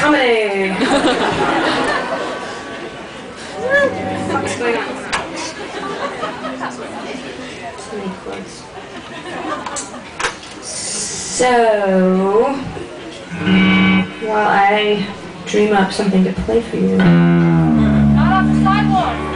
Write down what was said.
comedy. What's going on? Too many quotes. So, while I dream up something to play for you. Not off the sidewalk!